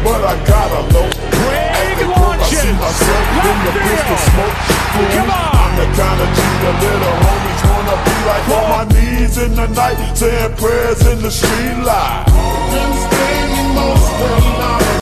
but I got a low. Big launches. I see myself in the pistol smoke. Come on. I'm the kind of G the little homies wanna be like. On my knees in the night, saying prayers in the street light.